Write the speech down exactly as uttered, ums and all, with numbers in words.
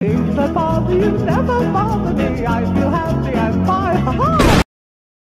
Things that bother you never bother me. I feel happy and fine. Ha ha!